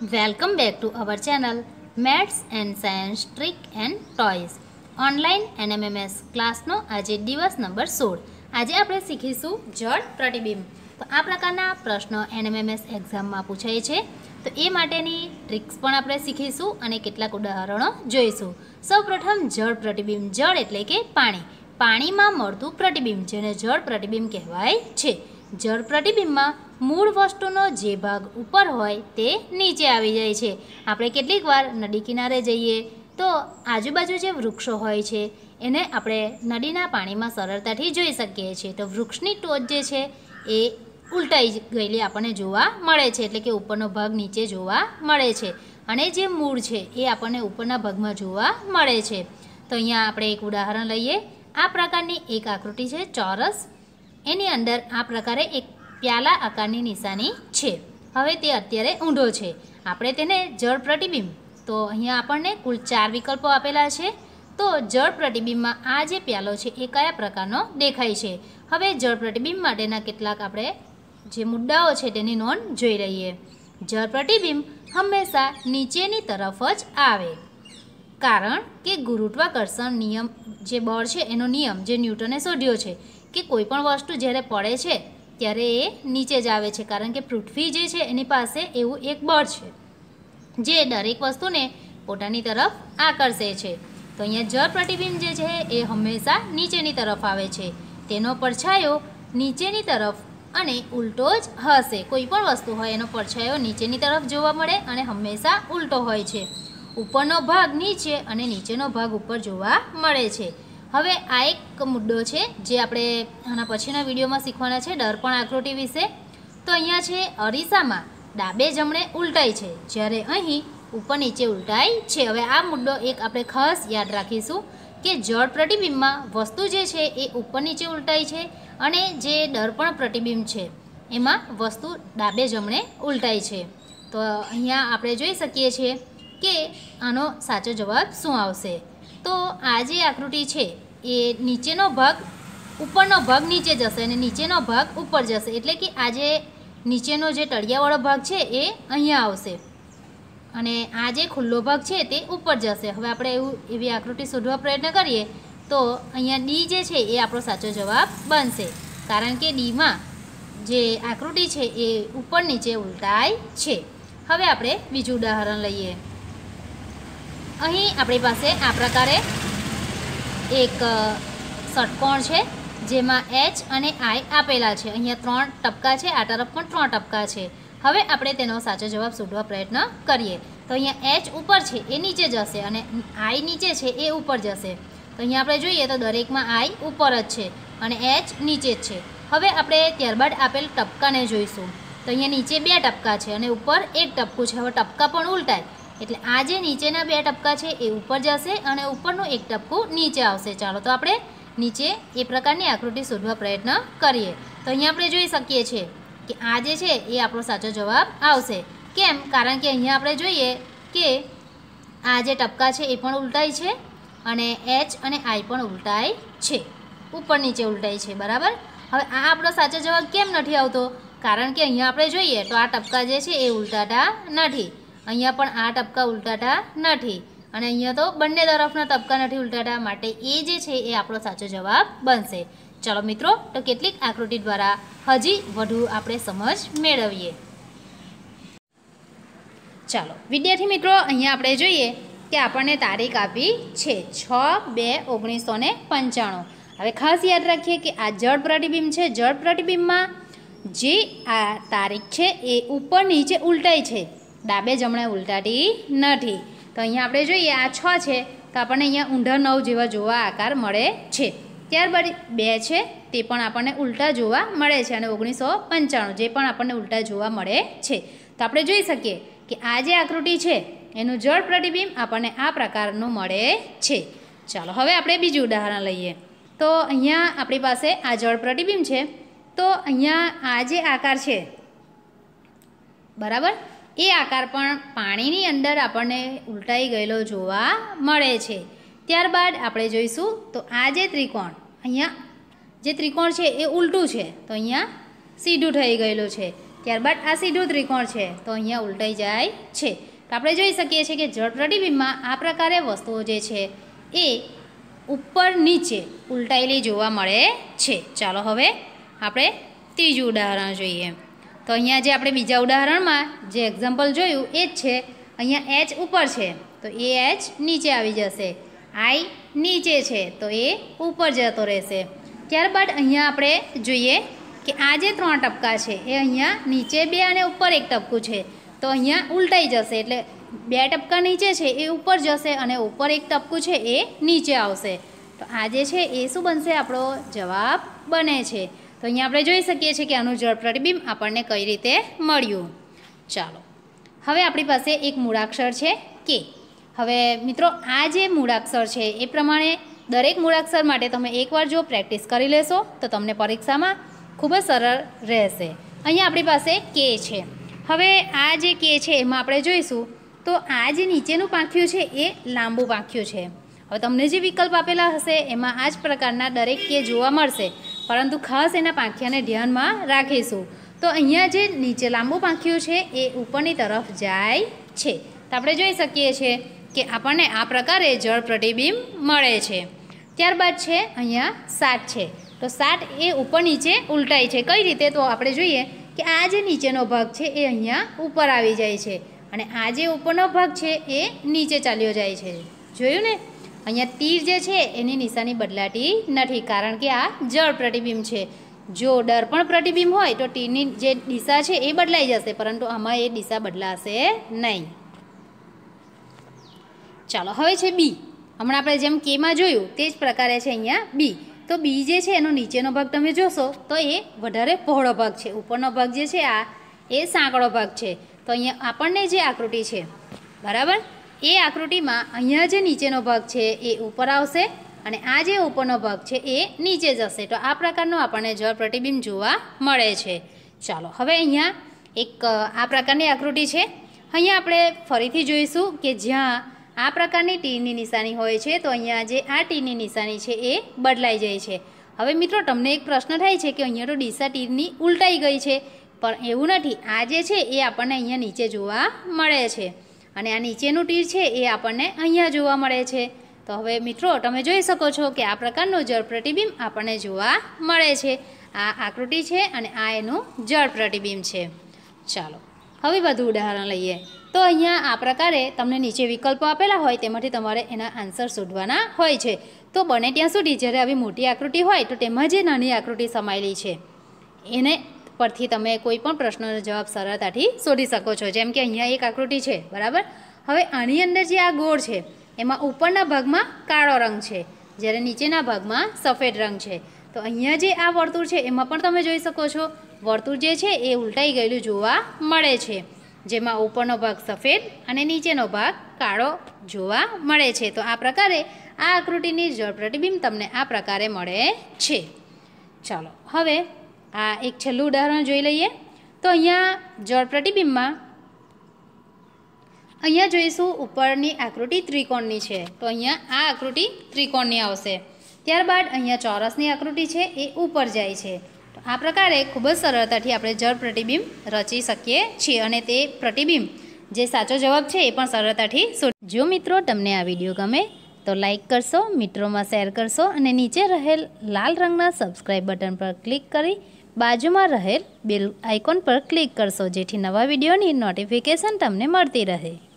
Welcome back to our channel Maths and Science Trick and Toys online NMMS ક્લાસનો આજે દિવસ number 16 આજે આપણે શીખીશું જળ પ્રતિબિંબ। તો આ પ્રકારના પ્રશ્નો NMMS એક્ઝામમાં પૂછાય છે તો એ માટેની ટ્રિક્સ પણ આપણે શીખીશું અને કેટલાક ઉદાહરણો જોઈશું। સૌપ્રથમ જળ પ્રતિબિંબ, જળ એટલે કે પાણી, પાણીમાં મળતું પ્રતિબિંબ જેને જળ પ્રતિબિંબ કહેવાય છે। જળ પ્રતિબિંબમાં મૂળ વસ્તુનો જે ભાગ ઉપર હોય તે નીચે આવી જાય છે। આપણે કેટલીક વાર નદી કિનારે જઈએ તો આજુબાજુ જે વૃક્ષો હોય છે એને આપણે નદીના પાણીમાં સરળતાથી જોઈ શકીએ છીએ। તો વૃક્ષની ટોચ જે છે એ ઉલટાઈ ગયેલી આપણને જોવા મળે છે, એટલે કે ઉપરનો ભાગ નીચે જોવા મળે છે અને જે મૂળ છે એ આપણને ઉપરના ભાગમાં જોવા મળે છે। તો અહીંયા આપણે એક ઉદાહરણ લઈએ। આ પ્રકારની એક આકૃતિ છે ચોરસ, એની અંદર આ પ્રકારે એક પ્યાલા આકારની નિશાની છે। હવે તે અત્યારે ઊંધો છે, આપણે તેને જળ પ્રતિબિંબ, તો અહીંયા આપણને કુલ 4 વિકલ્પો આપેલા છે। તો જળ પ્રતિબિંબમાં આ જે પ્યાલો છે એ કયા પ્રકારનો દેખાય છે। હવે જળ પ્રતિબિંબ માટેના કેટલાક આપણે જે મુદ્દાઓ છે તેની નોંધ જોઈ લઈએ। જળ પ્રતિબિંબ હંમેશા નીચેની તરફ જ આવે, કારણ કે ગુરુત્વાકર્ષણ નિયમ જે બળ છે એનો નિયમ જે ન્યૂટને શોધ્યો છે કે કોઈ પણ વસ્તુ જ્યારે પડે છે ત્યારે એ નીચે જ આવે છે, કારણ કે પૃથ્વી જે છે એની પાસે એવું એક બળ છે જે દરેક વસ્તુને પોતાની તરફ આકર્ષે છે। તો અહીંયા જળ પ્રતિબિંબ જે છે એ હંમેશા નીચેની તરફ આવે છે, તેનો પડછાયો નીચેની તરફ અને ઉલટો જ હશે। કોઈ પણ વસ્તુ હોય એનો પડછાયો નીચેની તરફ જોવા મળે અને હંમેશા ઉલટો હોય છે। ઉપરનો ભાગ નીચે અને નીચેનો ભાગ ઉપર જોવા મળે છે। હવે આ એક મુદ્દો છે જે આપણે આના પછીના વિડીયોમાં શીખવાના છે, દર્પણ આકૃતિ વિશે। તો અહીંયા છે અરીસામાં ડાબે જમણે ઉલટાય છે, જ્યારે અહીં ઉપર નીચે ઉલટાય છે। હવે આ મુદ્દો એક આપણે ખાસ યાદ રાખીશું કે જળ પ્રતિબિંબમાં વસ્તુ જે છે એ ઉપર નીચે ઉલટાય છે અને જે દર્પણ પ્રતિબિંબ છે એમાં વસ્તુ ડાબે જમણે ઉલટાય છે। તો અહીંયા આપણે જોઈ શકીએ છીએ કે આનો સાચો જવાબ શું આવશે। તો આ જે આકૃતિ છે એ નીચેનો ભાગ, ઉપરનો ભાગ નીચે જશે અને નીચેનો ભાગ ઉપર જશે, એટલે કે આ જે નીચેનો જે તળિયાવાળો ભાગ છે એ અહીંયા આવશે અને આ જે ખુલ્લો ભાગ છે તે ઉપર જશે। હવે આપણે એવી આકૃતિ શોધવા પ્રયત્ન કરીએ તો અહીંયા ડી જે છે એ આપણો સાચો જવાબ બનશે, કારણ કે ડીમાં જે આકૃતિ છે એ ઉપર નીચે ઉલટાય છે। હવે આપણે બીજું ઉદાહરણ લઈએ। અહીં આપણી પાસે આ પ્રકારે એક ષટકોણ છે જેમાં H અને I આપેલા છે। અહીંયા 3 ટપકા છે, આ તરફ પણ 3 ટપકા છે। હવે આપણે તેનો સાચો જવાબ શોધવા પ્રયત્ન કરીએ। તો અહીંયા H ઉપર છે એ નીચે જશે અને I નીચે છે એ ઉપર જશે। તો અહીંયા આપણે જોઈએ તો દરેકમાં I ઉપર જ છે અને H નીચે જ છે। હવે આપણે ત્યારબાદ આપેલ ટપકાને જોઈશું। તો અહીંયા નીચે 2 ટપકા છે અને ઉપર 1 ટપકું છે। હવે ટપકા પણ ઉલટાય, એટલે આ જે નીચેના 2 ટપકા છે એ ઉપર જશે અને ઉપરનું 1 ટપકું નીચે આવશે। ચાલો તો આપણે નીચે એ પ્રકારની આકૃતિ શોધવા પ્રયત્ન કરીએ। તો અહીંયા આપણે જોઈ શકીએ છીએ કે આ જે છે એ આપણો સાચો જવાબ આવશે। કેમ? કારણ કે અહીંયા આપણે જોઈએ કે આ જે ટપકા છે એ પણ ઉલટાય છે અને H અને I પણ ઉલટાય છે, ઉપર નીચે ઉલટાય છે, બરાબર। હવે આ આપણો સાચો જવાબ કેમ નથી આવતો? કારણ કે અહીંયા આપણે જોઈએ તો આ ટપકા જે છે એ ઉલટાતા નથી, અહીંયા પણ આ ટપકા ઉલટાતા નથી અને અહીંયા તો બંને તરફના ટપકા નથી ઉલટાતા, માટે એ જે છે એ આપણો સાચો જવાબ બનશે। ચલો મિત્રો, તો કેટલીક આકૃતિ દ્વારા હજી વધુ આપણે સમજ મેળવીએ। ચાલો વિદ્યાર્થી મિત્રો, અહીંયા આપણે જોઈએ કે આપણને તારીખ આપી છે 6/2/1995। હવે ખાસ યાદ રાખીએ કે આ જળ પ્રતિબિંબ છે। જળ પ્રતિબિંબમાં જે આ તારીખ છે એ ઉપર નીચે ઉલટાય છે, ડાબે જમણે ઉલટાતી નથી। તો અહીંયા આપણે જોઈએ આ 6 છે તો આપણને અહીંયા ઊંધા 9 જેવા જોવા આકાર મળે છે। ત્યારબાદ 2 છે તે પણ આપણને ઉલટા જોવા મળે છે અને 1995 જે પણ આપણને ઉલટા જોવા મળે છે। તો આપણે જોઈ શકીએ કે આ જે આકૃતિ છે એનું જળ પ્રતિબિંબ આપણને આ પ્રકારનું મળે છે। ચાલો હવે આપણે બીજું ઉદાહરણ લઈએ। તો અહીંયા આપણી પાસે આ જળ પ્રતિબિંબ છે, તો અહીંયા આ જે આકાર છે, બરાબર, એ આકાર પણ પાણીની અંદર આપણને ઉલટાઈ ગયેલો જોવા મળે છે। ત્યારબાદ આપણે જોઈશું તો આ જે ત્રિકોણ, અહીંયા જે ત્રિકોણ છે એ ઉલટું છે, તો અહીંયા સીધું થઈ ગયેલું છે। ત્યારબાદ આ સીધું ત્રિકોણ છે તો અહીંયા ઉલટાઈ જાય છે. તો આપણે જોઈ શકીએ છીએ કે જળ પ્રતિબિંબમાં આ પ્રકારે વસ્તુઓ જે છે એ ઉપર નીચે ઉલટાયેલી જોવા મળે છે. ચાલો હવે આપણે ત્રીજું ઉદાહરણ જોઈએ. તો અહીંયા જે આપણે બીજા ઉદાહરણમાં જે એક્ઝામ્પલ જોયું એ જ છે. અહીંયા એચ ઉપર છે તો એ એચ નીચે આવી જશે, આઈ નીચે છે તો એ ઉપર જતો રહેશે. ત્યારબાદ અહીંયા આપણે જોઈએ કે આ જે 3 ટપકા છે એ અહીંયા નીચે 2 અને ઉપર 1 ટપકું છે તો અહીંયા ઉલટાઈ જશે, એટલે 2 ટપકા નીચે છે એ ઉપર જશે અને ઉપર 1 ટપકું છે એ નીચે આવશે. તો આ જે છે એ શું બનશે? આપણો જવાબ બને છે. તો અહીંયા આપણે જોઈ શકીએ છીએ કે આનું જળ પ્રતિબિંબ આપણને કઈ રીતે મળ્યું. ચાલો હવે આપણી પાસે એક મૂળાક્ષર છે કે. હવે મિત્રો આ જે મૂળાક્ષર છે એ પ્રમાણે દરેક મૂળાક્ષર માટે તમે એકવાર જો પ્રેક્ટિસ કરી લેશો તો તમને પરીક્ષામાં ખૂબ જ સરળ રહેશે. અહીંયા આપણી પાસે કે છે. હવે આ જે કે છે એમાં આપણે જોઈશું તો આ જે નીચેનું પાંખ્યું છે એ લાંબુ પાંખ્યું છે. હવે તમને જે વિકલ્પ આપેલા હશે એમાં આ જ પ્રકારના દરેક કે જોવા મળશે, પરંતુ ખાસ એના પાંખિયાને ધ્યાનમાં રાખીશું. તો અહીંયા જે નીચે લાંબુ પાંખ્યું છે એ ઉપરની તરફ જાય છે. તો આપણે જોઈ શકીએ છીએ કે આપણને આ પ્રકારે જળ પ્રતિબિંબ મળે છે. ત્યારબાદ છે અહીંયા 7 છે. તો 7 એ ઉપર નીચે ઉલટાય છે. કઈ રીતે? તો આપણે જોઈએ કે આ જે નીચેનો ભાગ છે એ અહીંયા ઉપર આવી જાય છે અને આ જે ઉપરનો ભાગ છે એ નીચે ચાલ્યો જાય છે. જોયું ને? અહીંયા તીર જે છે એની નિશાની બદલાતી નથી, કારણ કે આ જળ પ્રતિબિંબ છે. જો દર્પણ પ્રતિબિંબ હોય તો તીરની જે દિશા છે એ બદલાઈ જશે, પરંતુ આમાં એ દિશા બદલાશે નહીં. ચાલો હવે છે બી. હમણાં આપણે જેમ કેમાં જોયું તે જ પ્રકારે છે અહીંયા બી. તો બી જે છે એનો નીચેનો ભાગ તમે જોશો તો એ વધારે પહોળો ભાગ છે, ઉપરનો ભાગ જે છે આ એ સાંકડો ભાગ છે. તો અહીંયા આપણને જે આકૃતિ છે બરાબર, એ આકૃતિમાં અહીંયા જે નીચેનો ભાગ છે એ ઉપર આવશે અને આ જે ઉપરનો ભાગ છે એ નીચે જશે. તો આ પ્રકારનું આપણને જળ પ્રતિબિંબ જોવા મળે છે. ચાલો હવે અહીંયા એક આ પ્રકારની આકૃતિ છે. અહીંયા આપણે ફરીથી જોઈશું કે જ્યાં આ પ્રકારની તીરની નિશાની હોય છે તો અહીંયા જે આ તીરની નિશાની છે એ બદલાઈ જાય છે. હવે મિત્રો તમને એક પ્રશ્ન થાય છે કે અહીંયા તો દિશા તીરની ઉલટાઈ ગઈ છે, પણ એવું નથી. આ જે છે એ આપણને અહીંયા નીચે જોવા મળે છે અને આ નીચેનું તીર છે એ આપણને અહીંયા જોવા મળે છે. તો હવે મિત્રો તમે જોઈ શકો છો કે આ પ્રકારનું જળ પ્રતિબિંબ આપણને જોવા મળે છે. આ આકૃતિ છે અને આ એનું જળ પ્રતિબિંબ છે. ચાલો હવે વધુ ઉદાહરણ લઈએ. તો અહીંયા આ પ્રકારે તમને નીચે વિકલ્પો આપેલા હોય તેમાંથી તમારે એના આન્સર શોધવાના હોય છે. તો બને ત્યાં સુધી જ્યારે આવી મોટી આકૃતિ હોય તો તેમાં જે નાની આકૃતિ સમાયેલી છે એને પરથી તમે કોઈ પણ પ્રશ્નનો જવાબ સરળતાથી શોધી શકો છો. જેમ કે અહીંયા એક આકૃતિ છે બરાબર. હવે આની અંદર જે આ ગોળ છે એમાં ઉપરના ભાગમાં કાળો રંગ છે, જ્યારે નીચેના ભાગમાં સફેદ રંગ છે. તો અહીંયા જે આ વર્તુળ છે એમાં પણ તમે જોઈ શકો છો વર્તુળ જે છે એ ઉલટાઈ ગયેલું જોવા મળે છે, જેમાં ઉપરનો ભાગ સફેદ અને નીચેનો ભાગ કાળો જોવા મળે છે. તો આ પ્રકારે આ આકૃતિની જળ પ્રતિબિંબ તમને આ પ્રકારે મળે છે. ચાલો હવે આ એક છેલ્લું ઉદાહરણ જોઈ લઈએ. તો અહીંયા જળ પ્રતિબિંબમાં અહીંયા જોઈશું ઉપરની આકૃતિ ત્રિકોણની છે. તો અહીંયા આ આકૃતિ ત્રિકોણની આવશે. ત્યારબાદ અહીંયા ચોરસની આકૃતિ છે એ ઉપર જાય છે. તો આ પ્રકારે ખૂબ જ સરળતાથી આપણે જળ પ્રતિબિંબ રચી શકીએ છીએ અને તે પ્રતિબિંબ જે સાચો જવાબ છે એ પણ સરળતાથી જો મિત્રો તમને આ વિડીયો ગમે તો લાઈક કરશો, મિત્રોમાં શેર કરશો અને નીચે રહેલ લાલ રંગના સબસ્ક્રાઈબ બટન પર ક્લિક કરી બાજુમાં રહેલ બેલ આઇકોન પર ક્લિક કરશો, જેથી નવા વિડીયોની નોટિફિકેશન તમને મળતી રહે.